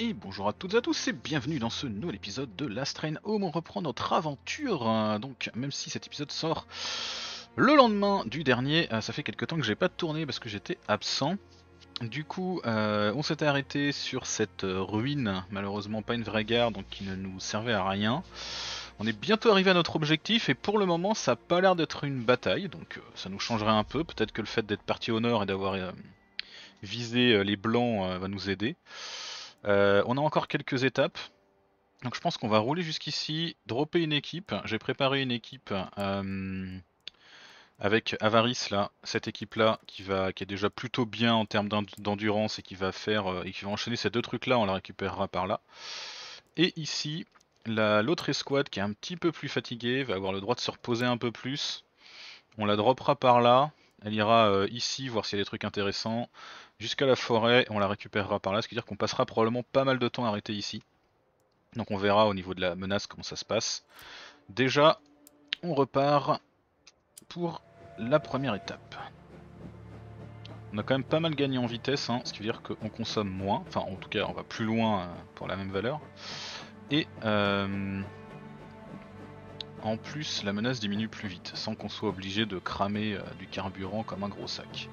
Et bonjour à toutes et à tous et bienvenue dans ce nouvel épisode de Last Train Home. On reprend notre aventure, donc même si cet épisode sort le lendemain du dernier, ça fait quelques temps que j'ai pas tourné parce que j'étais absent. Du coup, on s'était arrêté sur cette ruine, malheureusement pas une vraie gare, donc qui ne nous servait à rien. On est bientôt arrivé à notre objectif et pour le moment ça a pas l'air d'être une bataille, donc ça nous changerait un peu. Peut-être que le fait d'être parti au nord et d'avoir visé les blancs va nous aider. On a encore quelques étapes. Donc je pense qu'on va rouler jusqu'ici, dropper une équipe. J'ai préparé une équipe avec Avarice là, cette équipe là qui est déjà plutôt bien en termes d'endurance et qui va faire et qui va enchaîner ces deux trucs là, on la récupérera par là. Et ici, l'autre escouade qui est un petit peu plus fatiguée va avoir le droit de se reposer un peu plus. On la droppera par là. Elle ira ici voir s'il y a des trucs intéressants. Jusqu'à la forêt, on la récupérera par là, ce qui veut dire qu'on passera probablement pas mal de temps arrêté ici. Donc on verra au niveau de la menace comment ça se passe. Déjà, on repart pour la première étape. On a quand même pas mal gagné en vitesse, hein, ce qui veut dire qu'on consomme moins. Enfin, en tout cas, on va plus loin pour la même valeur. Et en plus, la menace diminue plus vite, sans qu'on soit obligé de cramer du carburant comme un gros sac.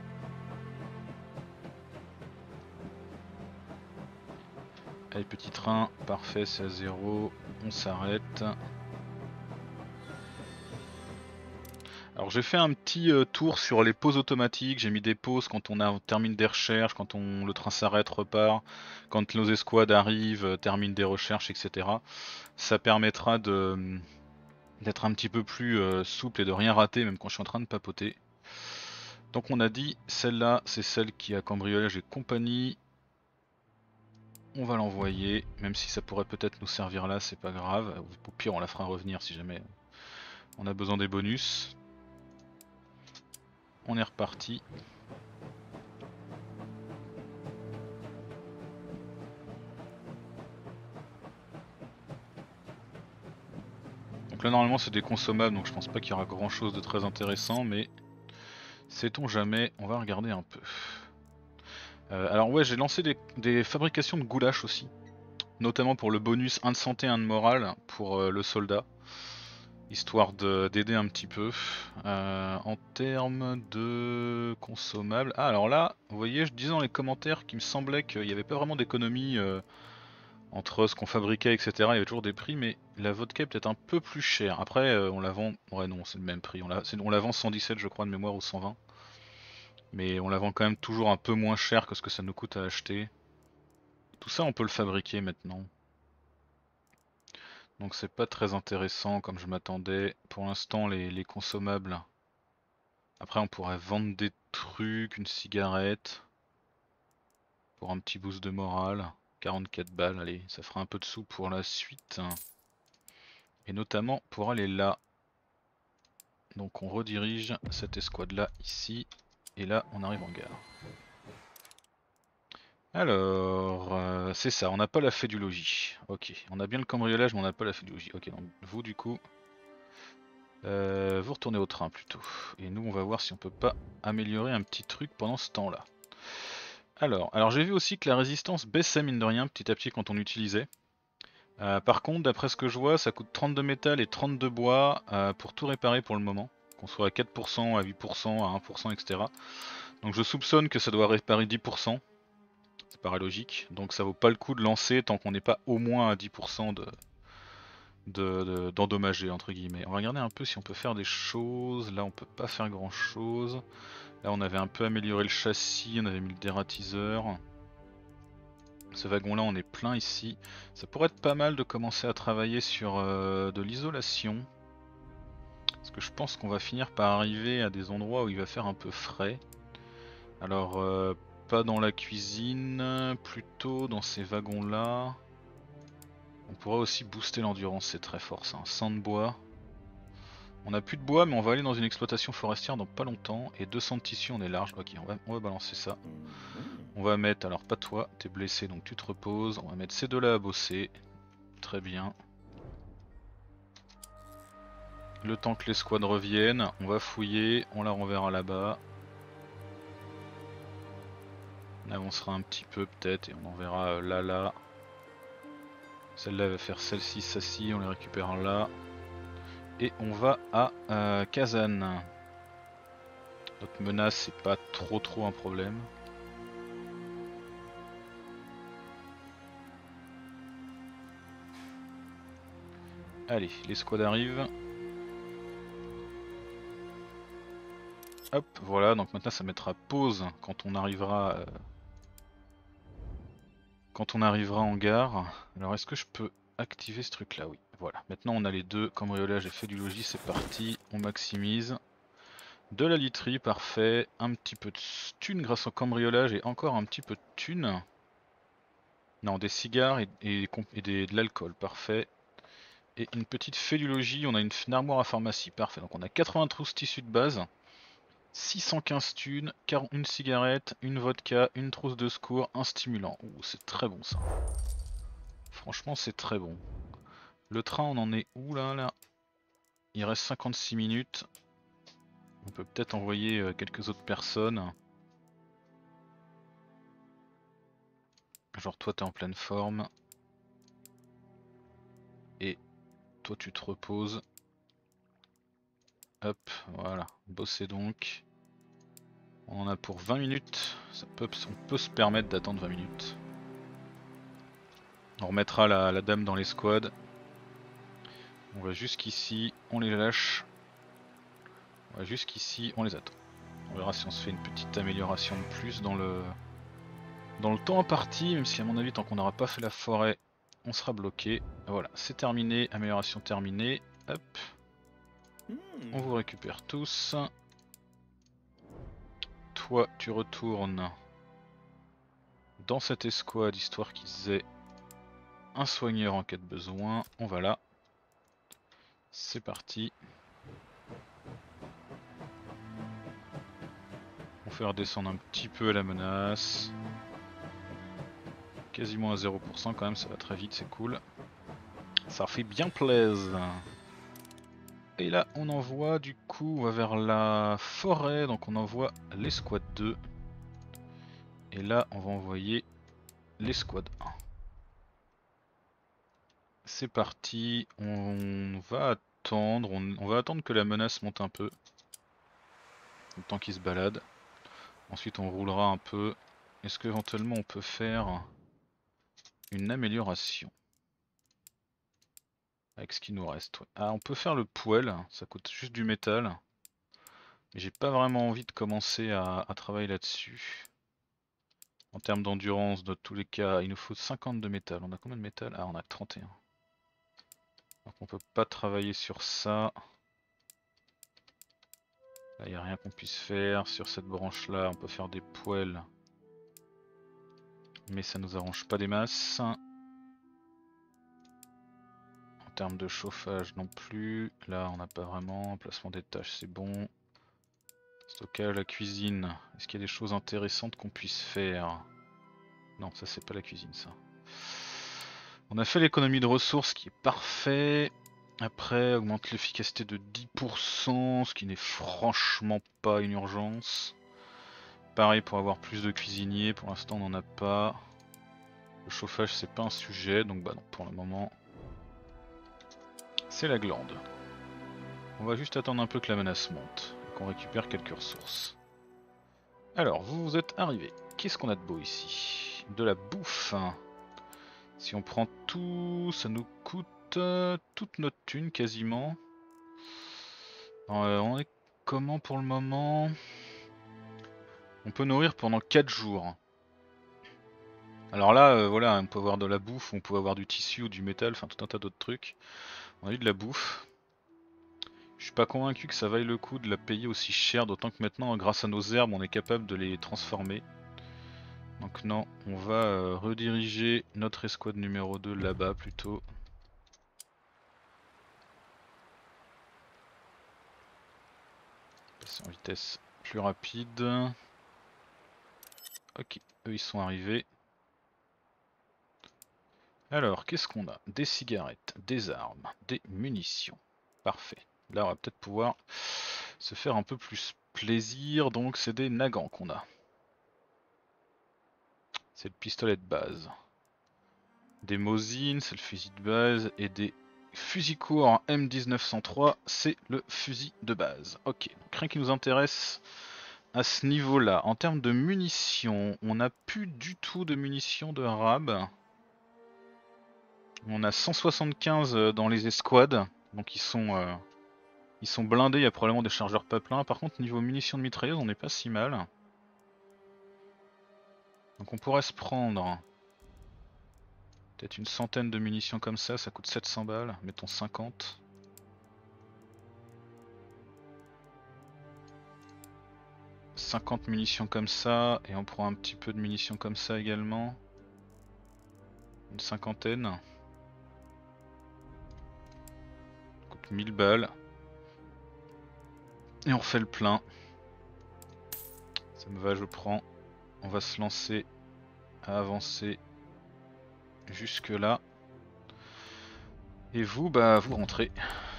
Allez, petit train, parfait, c'est à 0, on s'arrête. Alors j'ai fait un petit tour sur les pauses automatiques, j'ai mis des pauses quand on termine des recherches, quand le train s'arrête, repart, quand nos escouades arrivent, terminent des recherches, etc. Ça permettra d'être un petit peu plus souple et de rien rater même quand je suis en train de papoter. Donc on a dit, celle-là c'est celle qui a cambriolage et compagnie. On va l'envoyer, même si ça pourrait peut-être nous servir là, c'est pas grave. Au pire on la fera revenir si jamais on a besoin des bonus. On est reparti. Donc là normalement c'est des consommables, donc je pense pas qu'il y aura grand chose de très intéressant, mais sait-on jamais, on va regarder un peu. Alors ouais, j'ai lancé des fabrications de goulash aussi, notamment pour le bonus 1 de santé, 1 de morale pour le soldat, histoire d'aider un petit peu. En termes de consommables, ah alors là, vous voyez, je disais dans les commentaires qu'il me semblait qu'il n'y avait pas vraiment d'économie entre ce qu'on fabriquait, etc. Il y avait toujours des prix, mais la vodka est peut-être un peu plus chère. Après, on la vend. Ouais, non, c'est le même prix. On la vend 117, je crois, de mémoire, ou 120. Mais on la vend quand même toujours un peu moins cher que ce que ça nous coûte à acheter. Tout ça, on peut le fabriquer maintenant. Donc, c'est pas très intéressant comme je m'attendais. Pour l'instant, les consommables. Après, on pourrait vendre des trucs, une cigarette. Pour un petit boost de morale. 44 balles, allez, ça fera un peu de sous pour la suite. Et notamment pour aller là. Donc on redirige cette escouade là ici et là on arrive en gare. Alors c'est ça, on n'a pas la fée du logis. Ok, on a bien le cambriolage mais on n'a pas la fée du logis. Ok, donc vous du coup vous retournez au train plutôt. Et nous on va voir si on peut pas améliorer un petit truc pendant ce temps là. Alors j'ai vu aussi que la résistance baissait mine de rien petit à petit quand on utilisait. Par contre d'après ce que je vois ça coûte 32 métal et 32 bois pour tout réparer pour le moment. Qu'on soit à 4%, à 8%, à 1%, etc. Donc je soupçonne que ça doit réparer 10%, ça paraît logique, donc ça vaut pas le coup de lancer tant qu'on n'est pas au moins à 10% d'endommager entre guillemets. On va regarder un peu si on peut faire des choses, là on peut pas faire grand chose. Là on avait un peu amélioré le châssis, on avait mis le dératiseur. Ce wagon là on est plein ici. Ça pourrait être pas mal de commencer à travailler sur de l'isolation. Parce que je pense qu'on va finir par arriver à des endroits où il va faire un peu frais. Alors pas dans la cuisine, plutôt dans ces wagons là. On pourra aussi booster l'endurance, c'est très fort ça, 100 de bois. On a plus de bois mais on va aller dans une exploitation forestière dans pas longtemps. Et 200 de tissu on est large, ok on va balancer ça. On va mettre, alors pas toi, t'es blessé donc tu te reposes. On va mettre ces deux là à bosser, très bien. Le temps que les squads reviennent, on va fouiller, on la renverra là-bas. On avancera un petit peu peut-être et on enverra là. Celle-là va faire celle-ci, celle-ci, on les récupère là. Et on va à Kazan. Notre menace c'est pas trop un problème. Allez, l'escouade arrive. Hop, voilà, donc maintenant ça mettra pause quand on arrivera en gare. Alors est-ce que je peux activer ce truc là? Oui, voilà. Maintenant on a les deux, cambriolage et fait du logis, c'est parti, on maximise. De la literie, parfait. Un petit peu de thune grâce au cambriolage et encore un petit peu de thune. Non, des cigares de l'alcool, parfait. Et une petite fait du logis, on a une armoire à pharmacie, parfait. Donc on a 80 trousses tissus de base. 615 thunes, une cigarette, une vodka, une trousse de secours, un stimulant. Ouh, c'est très bon ça. Franchement, c'est très bon. Le train, on en est où là? Il reste 56 minutes. On peut peut-être envoyer quelques autres personnes. Genre toi, t'es en pleine forme. Et toi, tu te reposes. Hop, voilà. Bossez donc. On en a pour 20 minutes. On peut se permettre d'attendre 20 minutes. On remettra la dame dans les squads. On va jusqu'ici, on les lâche. On va jusqu'ici, on les attend. On verra si on se fait une petite amélioration de plus dans le temps imparti, même si à mon avis tant qu'on n'aura pas fait la forêt, on sera bloqué. Voilà, c'est terminé, amélioration terminée. Hop. On vous récupère tous. Toi, tu retournes dans cette escouade, histoire qu'ils aient un soigneur en cas de besoin. On va là. C'est parti. On fait redescendre un petit peu la menace. Quasiment à 0% quand même, ça va très vite, c'est cool. Ça fait bien plaisir. Et là on envoie, du coup on va vers la forêt, donc on envoie l'escouade 2. Et là on va envoyer l'escouade 1. C'est parti, on va attendre, on va attendre que la menace monte un peu. Le temps qu'il se balade. Ensuite on roulera un peu. Est-ce qu'éventuellement on peut faire une amélioration avec ce qui nous reste? Ouais. Ah, on peut faire le poêle, ça coûte juste du métal. Mais j'ai pas vraiment envie de commencer à travailler là-dessus. En termes d'endurance, dans tous les cas, il nous faut 50 de métal. On a combien de métal? Ah, on a 31. Donc on peut pas travailler sur ça. Là, il n'y a rien qu'on puisse faire. Sur cette branche là, on peut faire des poêles. Mais ça nous arrange pas des masses. En termes de chauffage non plus. Là, on n'a pas vraiment. Placement des tâches, c'est bon. Stockage, la cuisine. Est-ce qu'il y a des choses intéressantes qu'on puisse faire? Non, ça c'est pas la cuisine ça. On a fait l'économie de ressources qui est parfait. Après, augmente l'efficacité de 10%, ce qui n'est franchement pas une urgence. Pareil pour avoir plus de cuisiniers, pour l'instant on n'en a pas. Le chauffage c'est pas un sujet, donc bah non, pour le moment c'est la glande. On va juste attendre un peu que la menace monte, et qu'on récupère quelques ressources. Alors, vous êtes arrivés. Qu'est-ce qu'on a de beau ici? De la bouffe. Si on prend tout, ça nous coûte toute notre thune quasiment. On est comment pour le moment? On peut nourrir pendant 4 jours. Alors là, voilà, on peut avoir de la bouffe, on peut avoir du tissu ou du métal, enfin tout un tas d'autres trucs. On a eu de la bouffe. Je suis pas convaincu que ça vaille le coup de la payer aussi cher, d'autant que maintenant, grâce à nos herbes, on est capable de les transformer. Donc non, on va rediriger notre escouade numéro 2 là-bas plutôt. Passer en vitesse plus rapide. Ok, eux ils sont arrivés. Alors, qu'est-ce qu'on a? Des cigarettes, des armes, des munitions. Parfait. Là, on va peut-être pouvoir se faire un peu plus plaisir. Donc, c'est des nagants qu'on a. C'est le pistolet de base. Des Mosin, c'est le fusil de base. Et des fusils courts M1903, c'est le fusil de base. Ok, donc rien qui nous intéresse à ce niveau-là. En termes de munitions, on n'a plus du tout de munitions de RAB. On a 175 dans les escouades, donc ils sont blindés, il y a probablement des chargeurs pas pleins. Par contre niveau munitions de mitrailleuse on n'est pas si mal. Donc on pourrait se prendre peut-être une centaine de munitions comme ça coûte 700 balles, mettons 50. « 50 munitions comme ça, et on prend un petit peu de munitions comme ça également. Une cinquantaine. Ça coûte 1000 balles. Et on refait le plein. Ça me va, je prends. On va se lancer à avancer jusque là. Et vous, bah vous rentrez.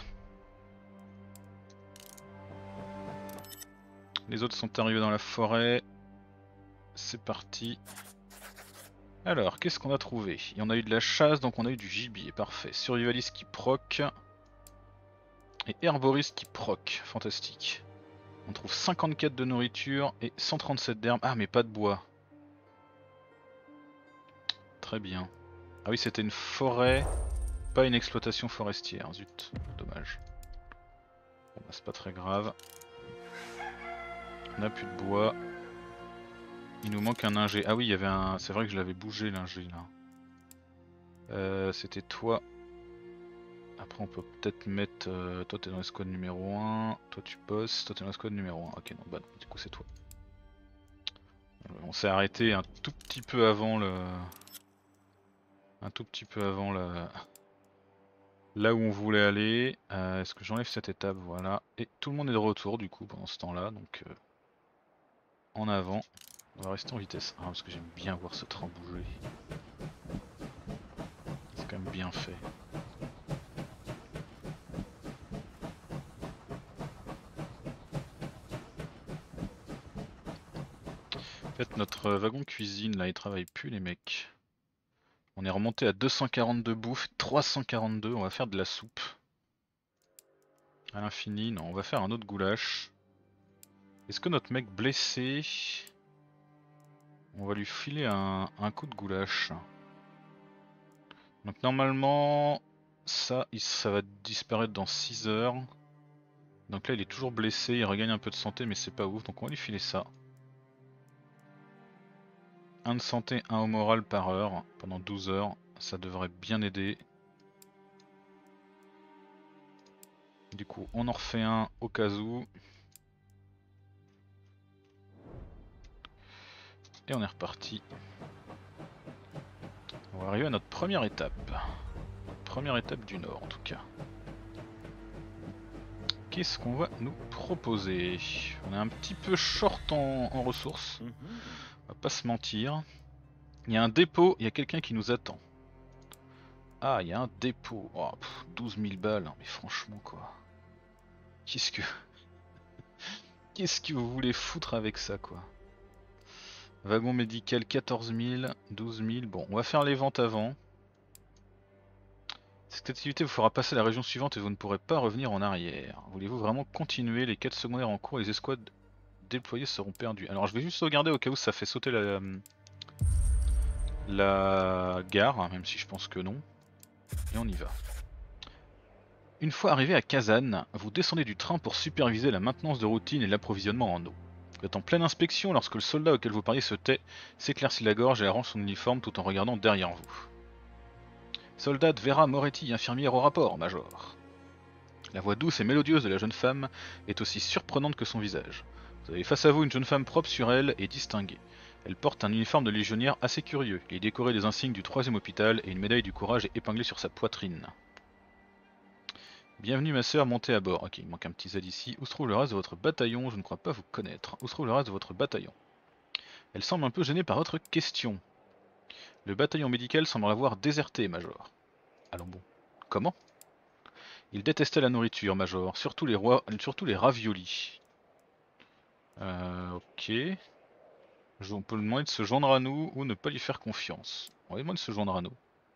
Les autres sont arrivés dans la forêt. C'est parti. Alors, qu'est-ce qu'on a trouvé? Il y en a eu de la chasse, donc on a eu du gibier, parfait. Survivaliste qui proc. Et herboriste qui proc, fantastique. On trouve 54 de nourriture et 137 d'herbes. Ah mais pas de bois. Très bien. Ah oui, c'était une forêt, pas une exploitation forestière, zut, dommage. Bon bah c'est pas très grave. On a plus de bois. Il nous manque un ingé. Ah oui, il y avait un... C'est vrai que je l'avais bougé l'ingé là. C'était toi. Après on peut peut-être mettre... toi t'es dans la squad numéro 1. Toi tu bosses. Toi t'es dans la squad numéro 1. Ok non, bah du coup c'est toi. On s'est arrêté un tout petit peu avant le... Un tout petit peu avant la... Là où on voulait aller. Est-ce que j'enlève cette étape? Voilà. Et tout le monde est de retour du coup pendant ce temps-là. Donc en avant. On va rester en vitesse 1 parce que j'aime bien voir ce train bouger. C'est quand même bien fait. En fait notre wagon cuisine là il travaille plus les mecs. On est remonté à 242 bouffe, 342, on va faire de la soupe. À l'infini, non, on va faire un autre goulash. Est-ce que notre mec blessé... On va lui filer un coup de goulash. Donc normalement, ça va disparaître dans 6 heures. Donc là il est toujours blessé, il regagne un peu de santé mais c'est pas ouf, donc on va lui filer ça. 1 de santé, 1 au moral par heure, pendant 12 heures, ça devrait bien aider. Du coup on en refait un au cas où. Et on est reparti. On va arriver à notre première étape. Première étape du nord en tout cas. Qu'est-ce qu'on va nous proposer? On est un petit peu short en ressources. On va pas se mentir. Il y a un dépôt, il y a quelqu'un qui nous attend. Ah, il y a un dépôt. Oh, 12 000 balles, hein, mais franchement quoi. Qu'est-ce que... Qu'est-ce que vous voulez foutre avec ça quoi? Wagon médical 14 000, 12 000. Bon, on va faire les ventes avant. Cette activité vous fera passer à la région suivante et vous ne pourrez pas revenir en arrière. Voulez-vous vraiment continuer? Les quêtes secondaires en cours et les escouades déployées seront perdues. Alors je vais juste sauvegarder au cas où ça fait sauter la gare, même si je pense que non. Et on y va. Une fois arrivé à Kazan, vous descendez du train pour superviser la maintenance de routine et l'approvisionnement en eau. Vous êtes en pleine inspection lorsque le soldat auquel vous parliez se tait, s'éclaircit la gorge et arrange son uniforme tout en regardant derrière vous. Soldat Vera Moretti, infirmière au rapport, Major. La voix douce et mélodieuse de la jeune femme est aussi surprenante que son visage. Vous avez face à vous une jeune femme propre sur elle et distinguée. Elle porte un uniforme de légionnaire assez curieux. Il est décoré des insignes du 3e hôpital et une médaille du courage est épinglée sur sa poitrine. Bienvenue ma sœur, montez à bord. Ok, il manque un petit Z ici. Où se trouve le reste de votre bataillon? Je ne crois pas vous connaître. Où se trouve le reste de votre bataillon? Elle semble un peu gênée par votre question. Le bataillon médical semble l'avoir déserté, Major. Allons bon. Comment? Il détestait la nourriture, Major, surtout les raviolis. Ok. On peut lui demander de se joindre à nous ou ne pas lui faire confiance. On va lui demander de se joindre à nous.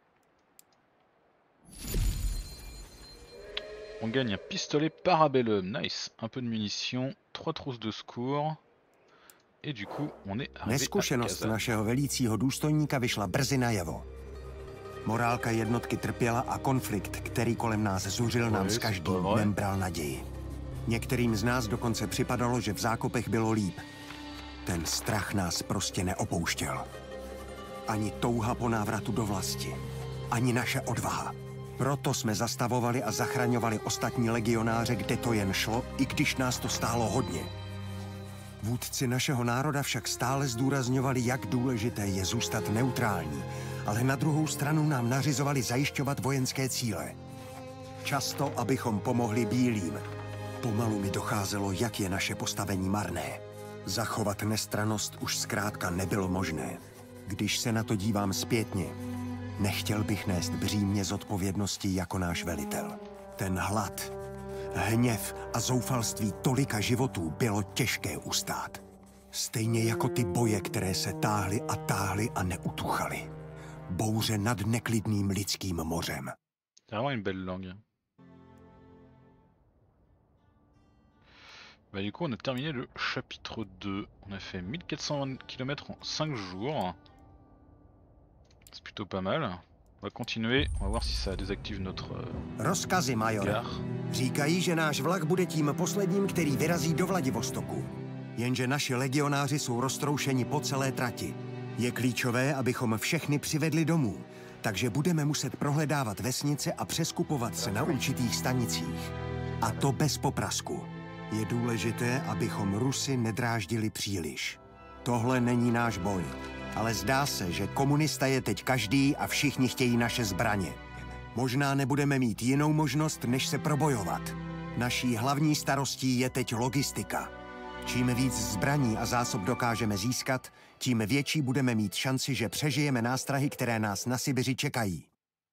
On gagne un pistolet Parabellum, nice. Un peu de munitions, 3 trousses de secours. Et du coup, on est arrivé à Neskušenost Kazan. našeho velícího důstojníka vyšla brzy najevo. Morálka jednotky trpěla a konflikt, který kolem nás zuřil, nám s každým dnem bral naději. Některým z nás dokonce připadalo, že v zákopech bylo líp. Ten strach nás prostě neopouštěl. Ani touha po návratu do vlasti, ani naše odvaha. Proto jsme zastavovali a zachraňovali ostatní legionáře, kde to jen šlo, i když nás to stálo hodně. Vůdci našeho národa však stále zdůrazňovali, jak důležité je zůstat neutrální, ale na druhou stranu nám nařizovali zajišťovat vojenské cíle. Často, abychom pomohli bílým. Pomalu mi docházelo, jak je naše postavení marné. Zachovat nestrannost už zkrátka nebylo možné. Když se na to dívám zpětně, nechtěl bych nést břímě zodpovědnosti jako náš velitel. Ten hlad, hněv a zoufalství tolika životů bylo těžké ustát. Stejně jako ty boje, které se táhly a neutuchaly. Bouře nad neklidným lidským mořem. C'est vraiment une belle langue. Bah du coup on a terminé le chapitre 2. On a fait 1420 km en 5 jours. C'est plutôt pas mal. On va continuer, on va voir si ça désactive notre Rozkazy, majore. gare. Říkají, že náš vlak bude tím posledním, který vyrazí do Vladivostoku. Jenže naši legionáři jsou roztroušeni po celé trati. Je klíčové, abychom všechny přivedli domů, takže budeme muset prohledávat vesnice a přeskupovat se na určitých stanicích. A to bez poprasku. Je důležité, abychom Rusy nedráždili příliš. Tohle není náš boj, ale zdá se, že komunista je teď každý a všichni chtějí naše zbraně. Možná nebudeme mít jinou možnost, než se probojovat. Naší hlavní starostí je teď logistika. Čím víc zbraní a zásob dokážeme získat, tím větší budeme mít šanci, že přežijeme nástrahy, které nás na Sibiři čekají.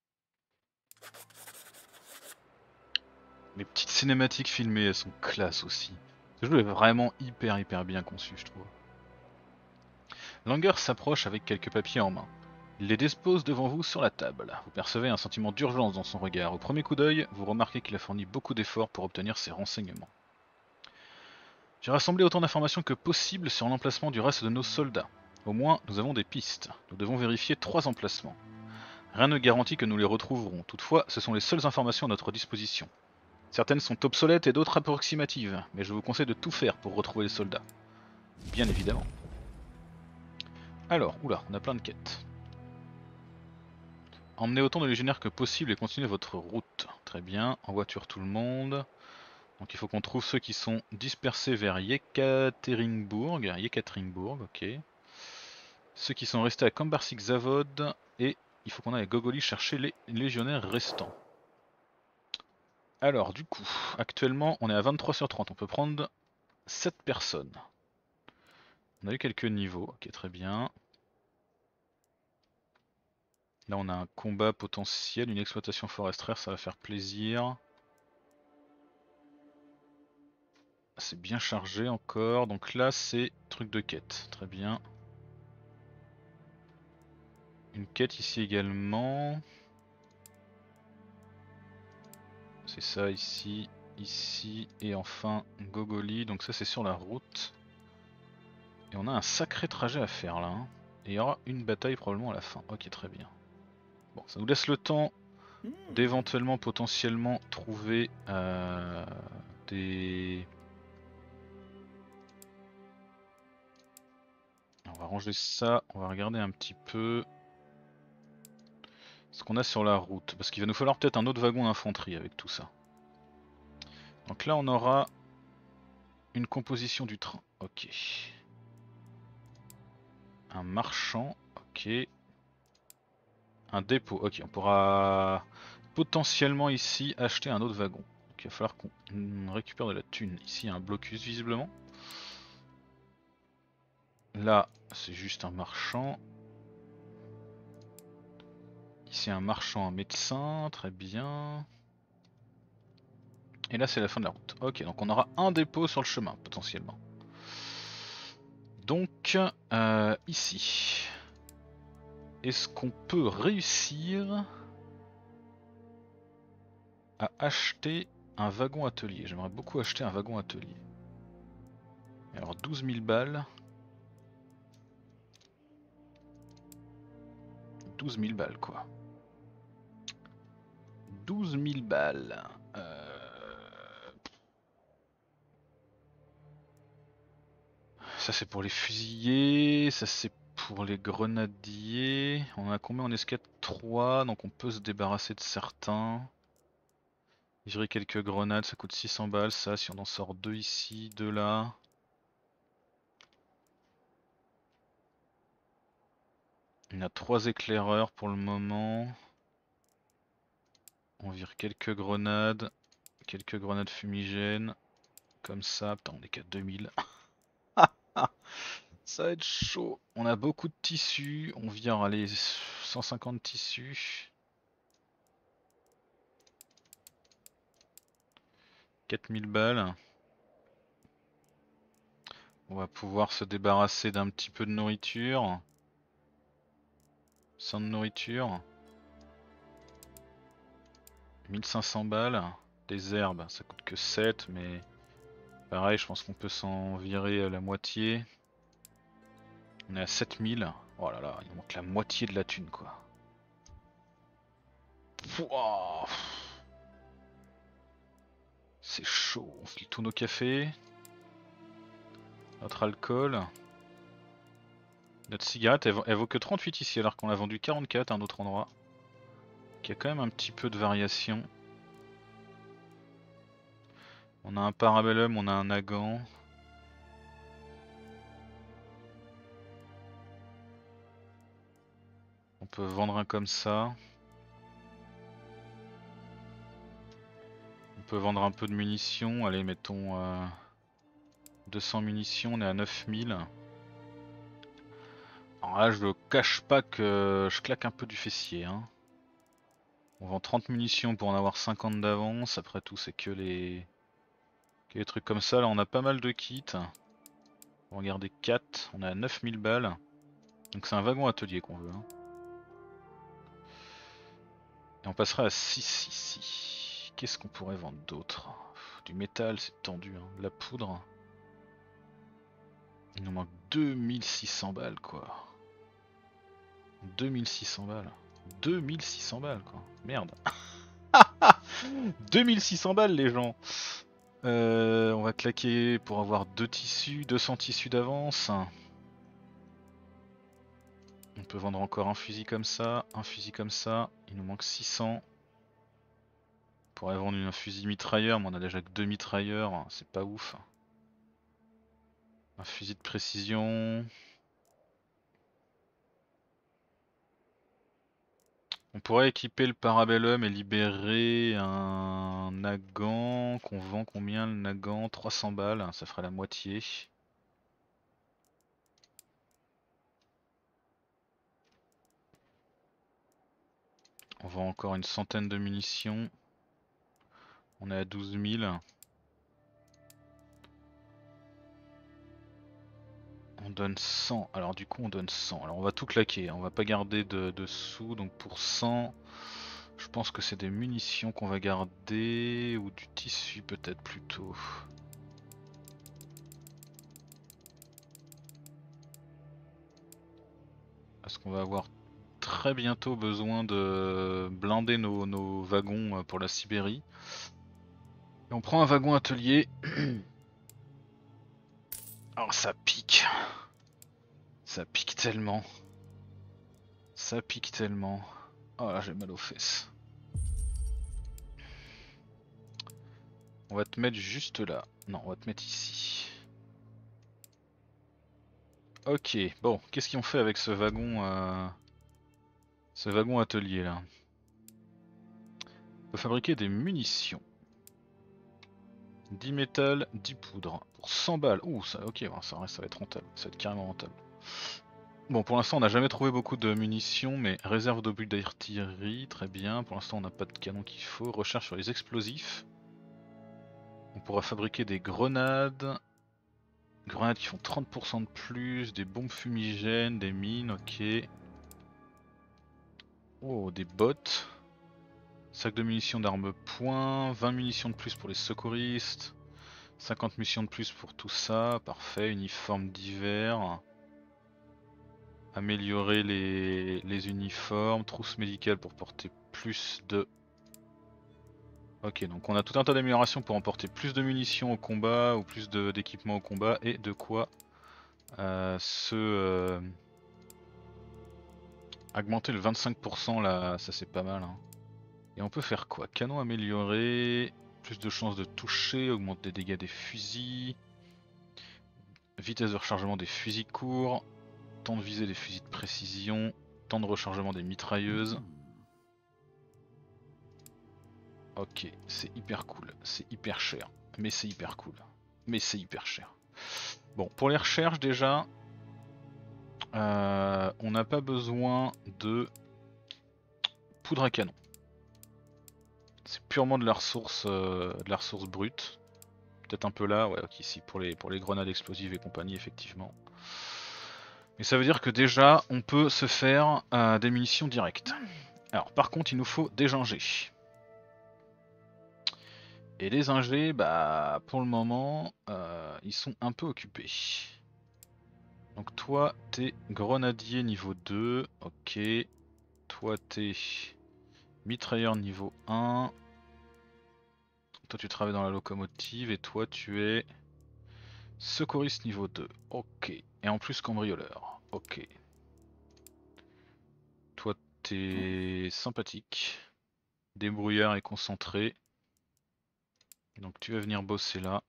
Les petites cinématiques filmées, elles sont classe aussi. Ce jeu est vraiment hyper bien conçu, je trouve. Langer s'approche avec quelques papiers en main. Il les dispose devant vous sur la table. Vous percevez un sentiment d'urgence dans son regard. Au premier coup d'œil, vous remarquez qu'il a fourni beaucoup d'efforts pour obtenir ces renseignements. J'ai rassemblé autant d'informations que possible sur l'emplacement du reste de nos soldats. Au moins, nous avons des pistes. Nous devons vérifier 3 emplacements. Rien ne garantit que nous les retrouverons. Toutefois, ce sont les seules informations à notre disposition. Certaines sont obsolètes et d'autres approximatives, mais je vous conseille de tout faire pour retrouver les soldats. Bien évidemment. Alors, oula, on a plein de quêtes. Emmenez autant de légionnaires que possible et continuez votre route. Très bien, en voiture tout le monde. Donc il faut qu'on trouve ceux qui sont dispersés vers Yekaterinbourg, ok. Ceux qui sont restés à Kambarsik Zavod, et il faut qu'on aille à Gogoli chercher les légionnaires restants. Alors du coup, actuellement on est à 23 sur 30, on peut prendre 7 personnes. On a eu quelques niveaux, ok très bien. Là on a un combat potentiel, une exploitation forestière, ça va faire plaisir. C'est bien chargé encore, donc là c'est truc de quête, très bien. Une quête ici également. C'est ça ici, ici et enfin Gogoli, donc ça c'est sur la route. Et on a un sacré trajet à faire là. Hein. Et il y aura une bataille probablement à la fin. Ok très bien. Bon ça nous laisse le temps d'éventuellement potentiellement trouver des... On va ranger ça, on va regarder un petit peu ce qu'on a sur la route, parce qu'il va nous falloir peut-être un autre wagon d'infanterie avec tout ça. Donc là on aura une composition du train, ok. Un marchand, ok. Un dépôt, ok, on pourra potentiellement ici acheter un autre wagon. Donc il va falloir qu'on récupère de la thune. Ici il y a un blocus visiblement. Là c'est juste un marchand. Ici un marchand, un médecin, très bien. Et là c'est la fin de la route. Ok, donc on aura un dépôt sur le chemin potentiellement. Donc, ici, est-ce qu'on peut réussir à acheter un wagon atelier? J'aimerais beaucoup acheter un wagon atelier. Alors 12 000 balles. 12 000 balles quoi. 12 000 balles. Ça c'est pour les fusiliers, ça c'est pour les grenadiers. On a combien en escadre? 3, donc on peut se débarrasser de certains. Virer quelques grenades, ça coûte 600 balles ça, si on en sort 2 ici, 2 là. On a 3 éclaireurs pour le moment. On vire quelques grenades fumigènes. Comme ça, putain on est qu'à 2000. Ça va être chaud. On a beaucoup de tissus, on vire allez 150 tissus. 4000 balles. On va pouvoir se débarrasser d'un petit peu de nourriture. Sans de nourriture. 1500 balles. Des herbes, ça coûte que 7, mais pareil, je pense qu'on peut s'en virer la moitié. On est à 7000. Oh là là, il nous manque la moitié de la thune quoi. Pouah. C'est chaud. On file tous nos cafés. Notre alcool. Notre cigarette, elle vaut que 38 ici alors qu'on l'a vendu 44 à un autre endroit. Il y a quand même un petit peu de variation. On a un parabellum, on a un Nagant. On peut vendre un comme ça. On peut vendre un peu de munitions. Allez, mettons 200 munitions, on est à 9000. Alors là, je ne cache pas que je claque un peu du fessier. Hein. On vend 30 munitions pour en avoir 50 d'avance. Après tout, c'est que les trucs comme ça. Là, on a pas mal de kits. On va regarder 4. On est à 9000 balles. Donc c'est un wagon atelier qu'on veut. Hein. Et on passera à 6 ici. Qu'est-ce qu'on pourrait vendre d'autre? Du métal, c'est tendu. Hein. De la poudre. Il nous manque 2600 balles quoi. 2600 balles. 2600 balles quoi. Merde. 2600 balles les gens. On va claquer pour avoir 2 tissus, 200 tissus d'avance. On peut vendre encore un fusil comme ça, un fusil comme ça. Il nous manque 600. On pourrait vendre un fusil mitrailleur, mais on a déjà que 2 mitrailleurs. C'est pas ouf. Un fusil de précision. On pourrait équiper le parabellum et libérer un Nagant qu'on vend combien le Nagant? 300 balles, ça ferait la moitié. On vend encore une centaine de munitions. On est à 12 000. On donne 100. Alors du coup on donne 100. Alors on va tout claquer. Hein. On va pas garder de sous. Donc pour 100, je pense que c'est des munitions qu'on va garder. Ou du tissu peut-être plutôt. Parce qu'on va avoir très bientôt besoin de blinder nos wagons pour la Sibérie. Et on prend un wagon atelier. Alors ça pique. Ça pique tellement. Ça pique tellement. Oh là j'ai mal aux fesses. On va te mettre juste là. Non, on va te mettre ici. Ok, bon, qu'est-ce qu'ils ont fait avec ce wagon atelier là? On peut fabriquer des munitions. 10 métal, 10 poudres. Pour 100 balles. Ouh, ça, ok, bon, ça va être rentable. Ça va être carrément rentable. Bon, pour l'instant, on n'a jamais trouvé beaucoup de munitions, mais réserve d'obus d'artillerie, très bien. Pour l'instant, on n'a pas de canon qu'il faut. Recherche sur les explosifs. On pourra fabriquer des grenades. Grenades qui font 30% de plus, des bombes fumigènes, des mines, ok. Oh, des bottes. Sac de munitions d'armes point, 20 munitions de plus pour les secouristes. 50 munitions de plus pour tout ça, parfait, uniforme d'hiver. Améliorer les uniformes, trousse médicale pour porter plus de... Ok, donc on a tout un tas d'améliorations pour emporter plus de munitions au combat ou plus d'équipements au combat et de quoi augmenter le 25% là, ça c'est pas mal. Hein. Et on peut faire quoi? Canon amélioré, plus de chances de toucher, augmente les dégâts des fusils, vitesse de rechargement des fusils courts, temps de visée des fusils de précision, temps de rechargement des mitrailleuses. Ok, c'est hyper cool, c'est hyper cher, mais c'est hyper cool, mais c'est hyper cher. Bon, pour les recherches déjà, on n'a pas besoin de poudre à canon. C'est purement de la ressource brute. Peut-être un peu là, ouais, ok, ici pour les grenades explosives et compagnie, effectivement. Mais ça veut dire que déjà, on peut se faire des munitions directes. Alors, par contre, il nous faut des ingés. Et les ingés, bah, pour le moment, ils sont un peu occupés. Donc toi, t'es grenadier niveau 2, ok. Toi, t'es mitrailleur niveau 1. Toi, tu travailles dans la locomotive et toi, tu es secouriste niveau 2, ok. Et en plus, cambrioleur, ok. Toi, t'es sympathique, débrouillard et concentré. Donc tu vas venir bosser là.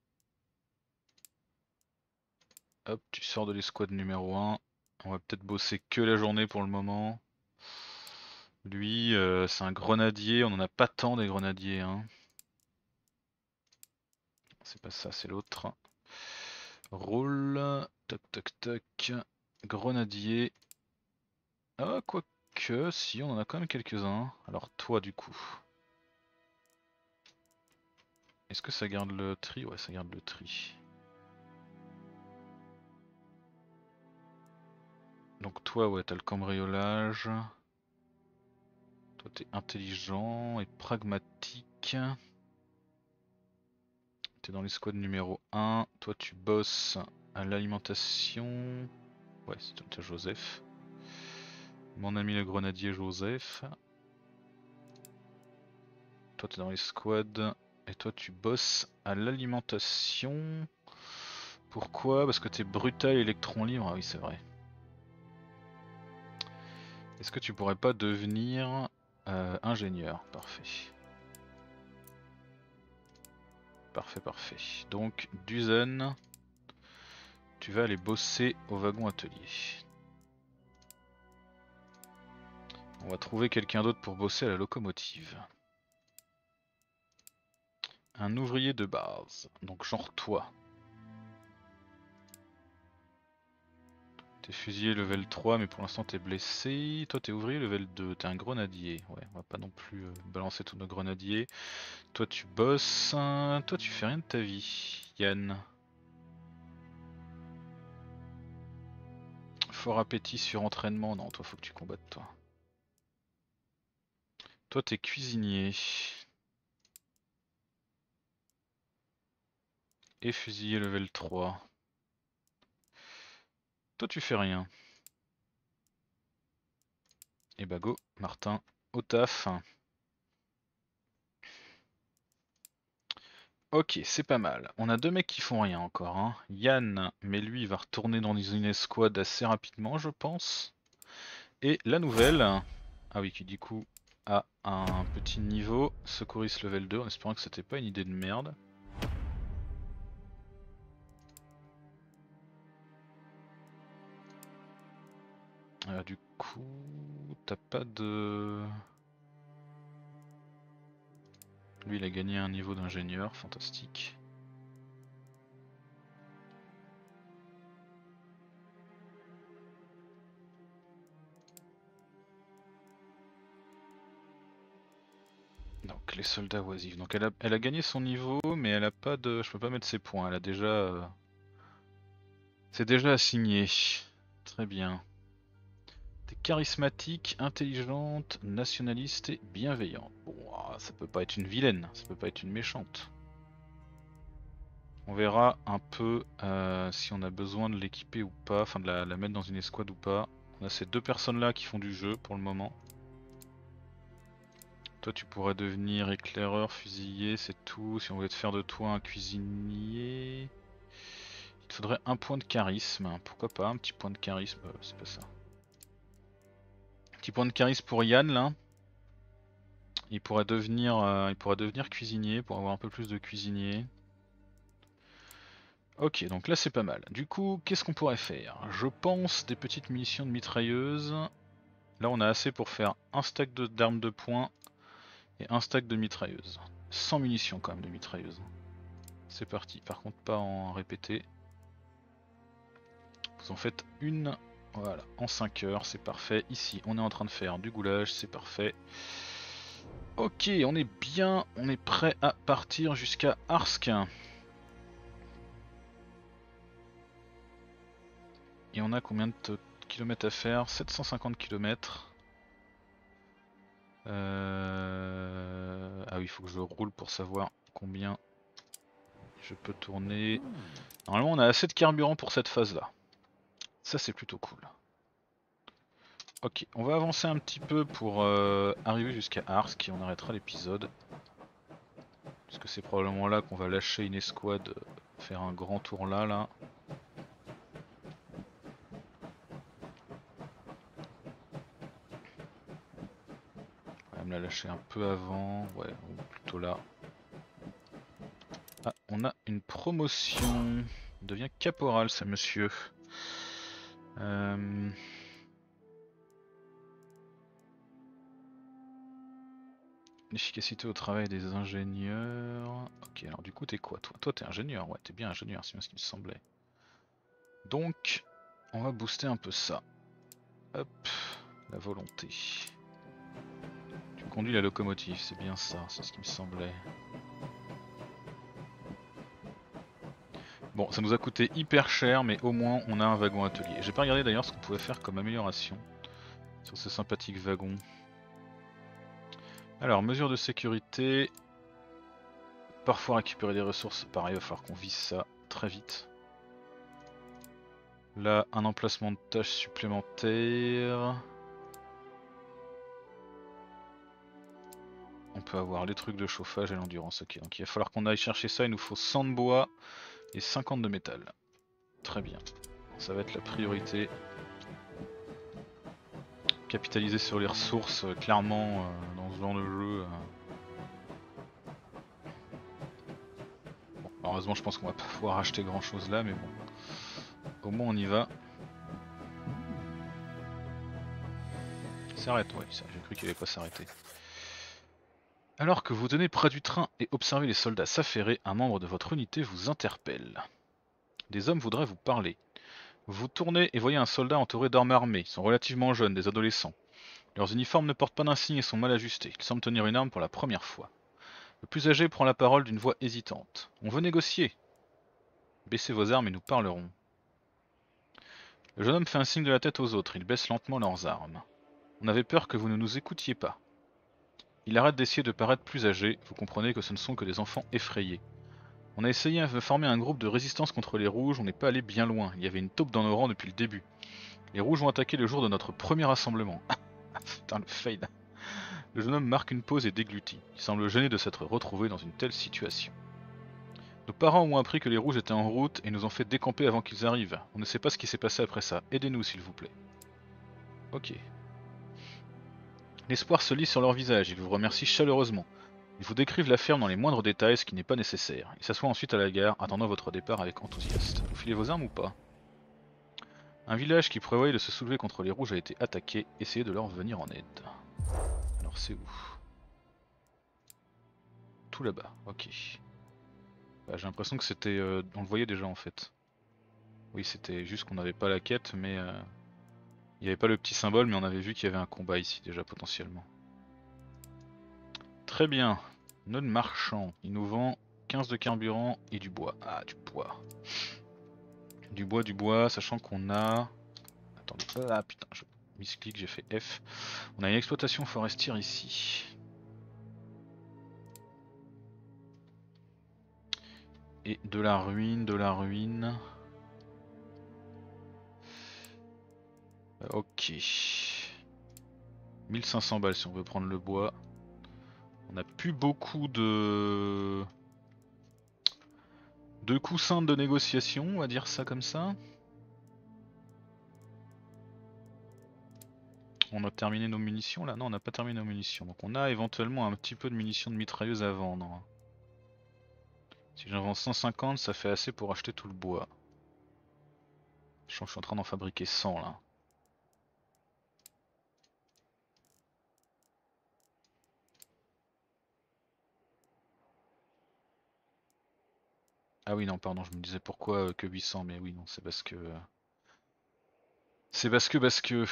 Hop, tu sors de l'escouade numéro 1. On va peut-être bosser que la journée pour le moment. Lui, c'est un grenadier, on en a pas tant des grenadiers. Hein. C'est pas ça, c'est l'autre. Roule, toc toc toc, grenadier. Ah, quoique, si, on en a quand même quelques-uns. Alors toi du coup. Est-ce que ça garde le tri? Ouais, ça garde le tri. Donc toi, ouais, t'as le cambriolage. Toi, t'es intelligent et pragmatique. T'es dans l'escouade numéro 1. Toi, tu bosses à l'alimentation. Ouais, c'est Joseph. Mon ami le grenadier Joseph. Toi, t'es dans l'escouade. Et toi, tu bosses à l'alimentation. Pourquoi? Parce que t'es brutal électron libre. Ah oui, c'est vrai. Est-ce que tu pourrais pas devenir ingénieur? Parfait. Parfait, parfait. Donc, Duzen, tu vas aller bosser au wagon atelier. On va trouver quelqu'un d'autre pour bosser à la locomotive. Un ouvrier de base, donc genre toi. T'es fusilier level 3 mais pour l'instant t'es blessé. Toi t'es ouvrier level 2, t'es un grenadier. Ouais, on va pas non plus balancer tous nos grenadiers. Toi tu bosses, toi tu fais rien de ta vie. Yann. Fort appétit sur entraînement, non toi faut que tu combattes toi. Toi t'es cuisinier. Et fusilier level 3. Toi tu fais rien. Et bah go, Martin, au taf. Ok, c'est pas mal. On a deux mecs qui font rien encore. Hein. Yann, mais lui il va retourner dans une escouade assez rapidement je pense. Et la nouvelle, ah oui qui du coup a un petit niveau, secouriste level 2, en espérant que c'était pas une idée de merde. Du coup, t'as pas de... Lui il a gagné un niveau d'ingénieur, fantastique. Donc les soldats oisifs. Donc elle a gagné son niveau mais elle a pas de... Je peux pas mettre ses points, elle a déjà C'est déjà assigné. Très bien. T'es charismatique, intelligente, nationaliste et bienveillante. Bon, ça peut pas être une vilaine, ça peut pas être une méchante. On verra un peu si on a besoin de l'équiper ou pas, enfin de la mettre dans une escouade ou pas. On a ces deux personnes là qui font du jeu pour le moment. Toi tu pourrais devenir éclaireur, fusilier, c'est tout. Si on voulait te faire de toi un cuisinier... Il te faudrait un point de charisme. Pourquoi pas, un petit point de charisme, c'est pas ça. Petit point de charisme pour Yann là. Il pourrait devenir cuisinier pour avoir un peu plus de cuisinier. Ok, donc là c'est pas mal. Du coup, qu'est-ce qu'on pourrait faire? Je pense des petites munitions de mitrailleuse. Là on a assez pour faire un stack d'armes de poing et un stack de mitrailleuse. 100 munitions quand même de mitrailleuse. C'est parti, par contre pas en répété. Vous en faites une, voilà, en 5 heures, c'est parfait. Ici on est en train de faire du goulage, c'est parfait. Ok, on est bien, on est prêt à partir jusqu'à Arsk. Et on a combien de kilomètres à faire? 750 km. Ah oui, il faut que je roule pour savoir combien je peux tourner. Normalement on a assez de carburant pour cette phase là. Ça c'est plutôt cool. Ok, on va avancer un petit peu pour arriver jusqu'à Arsk et on arrêtera l'épisode. Parce que c'est probablement là qu'on va lâcher une escouade, faire un grand tour là. On va me la lâcher un peu avant, ouais, ou plutôt là. Ah, on a une promotion. On devient caporal, ce monsieur. L'efficacité au travail des ingénieurs. Ok, alors du coup t'es quoi toi? Toi t'es ingénieur, ouais, t'es bien ingénieur, c'est bien ce qui me semblait. Donc, on va booster un peu ça. Hop, la volonté. Tu conduis la locomotive, c'est bien ça, c'est ce qui me semblait. Bon, ça nous a coûté hyper cher, mais au moins on a un wagon atelier. J'ai pas regardé d'ailleurs ce qu'on pouvait faire comme amélioration sur ce sympathique wagon. Alors, mesure de sécurité. Parfois récupérer des ressources, pareil, il va falloir qu'on vise ça très vite. Là, un emplacement de tâche supplémentaire. On peut avoir les trucs de chauffage et l'endurance, ok. Donc il va falloir qu'on aille chercher ça, il nous faut 100 de bois et 50 de métal. Très bien, ça va être la priorité. Capitaliser sur les ressources, clairement, dans ce genre de jeu. Bon, heureusement, je pense qu'on va pas pouvoir acheter grand chose là, mais bon. Au moins on y va. Il s'arrête, ouais, j'ai cru qu'il allait pas s'arrêter. Alors que vous tenez près du train et observez les soldats s'affairer, un membre de votre unité vous interpelle. Des hommes voudraient vous parler. Vous tournez et voyez un soldat entouré d'armes armées. Ils sont relativement jeunes, des adolescents. Leurs uniformes ne portent pas d'insigne et sont mal ajustés. Ils semblent tenir une arme pour la première fois. Le plus âgé prend la parole d'une voix hésitante. On veut négocier. Baissez vos armes et nous parlerons. Le jeune homme fait un signe de la tête aux autres. Ils baissent lentement leurs armes. On avait peur que vous ne nous écoutiez pas. Il arrête d'essayer de paraître plus âgé. Vous comprenez que ce ne sont que des enfants effrayés. On a essayé de former un groupe de résistance contre les rouges, on n'est pas allé bien loin, il y avait une taupe dans nos rangs depuis le début. Les rouges ont attaqué le jour de notre premier rassemblement. Putain le fail. Le jeune homme marque une pause et déglutit. Il semble gêné de s'être retrouvé dans une telle situation. Nos parents ont appris que les rouges étaient en route et nous ont fait décamper avant qu'ils arrivent. On ne sait pas ce qui s'est passé après ça. Aidez-nous s'il vous plaît. Ok. L'espoir se lit sur leur visage, ils vous remercient chaleureusement. Ils vous décrivent la ferme dans les moindres détails, ce qui n'est pas nécessaire. Ils s'assoient ensuite à la gare, attendant votre départ avec enthousiasme. Vous filez vos armes ou pas? Un village qui prévoyait de se soulever contre les rouges a été attaqué, essayez de leur venir en aide. Alors c'est où? Tout là-bas, ok. Bah, j'ai l'impression que c'était... on le voyait déjà en fait. Oui, c'était juste qu'on n'avait pas la quête, mais... il n'y avait pas le petit symbole, mais on avait vu qu'il y avait un combat ici déjà potentiellement. Très bien. Nœud marchand. Il nous vend 15 de carburant et du bois. Ah, du bois. Du bois, sachant qu'on a... Attendez, ah putain, je misclick, j'ai fait F. On a une exploitation forestière ici. Et de la ruine, de la ruine. Ok. 1500 balles si on veut prendre le bois. On n'a plus beaucoup de coussins de négociation, on va dire ça comme ça. On a terminé nos munitions là? Non, on n'a pas terminé nos munitions. Donc on a éventuellement un petit peu de munitions de mitrailleuse à vendre. Si j'en vends 150, ça fait assez pour acheter tout le bois. Je suis en train d'en fabriquer 100 là. Ah oui non pardon, je me disais pourquoi que 800, mais oui non, c'est parce que... parce que...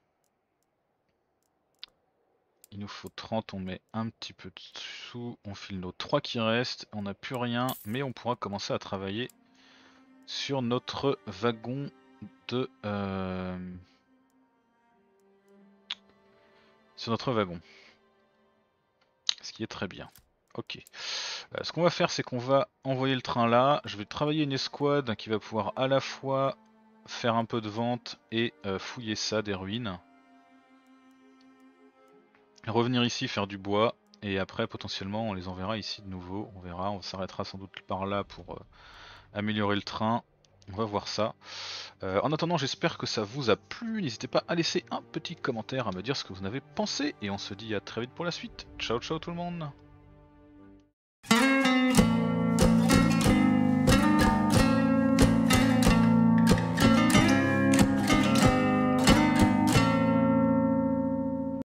Il nous faut 30, on met un petit peu de sous, on file nos 3 qui restent, on n'a plus rien, mais on pourra commencer à travailler sur notre wagon de... sur notre wagon. Ce qui est très bien. Ok. Ce qu'on va faire, c'est qu'on va envoyer le train là. Je vais travailler une escouade qui va pouvoir à la fois faire un peu de vente et fouiller ça, des ruines. Revenir ici, faire du bois. Et après, potentiellement, on les enverra ici de nouveau. On verra, on s'arrêtera sans doute par là pour améliorer le train. On va voir ça. En attendant, j'espère que ça vous a plu. N'hésitez pas à laisser un petit commentaire, à me dire ce que vous en avez pensé. Et on se dit à très vite pour la suite. Ciao ciao tout le monde.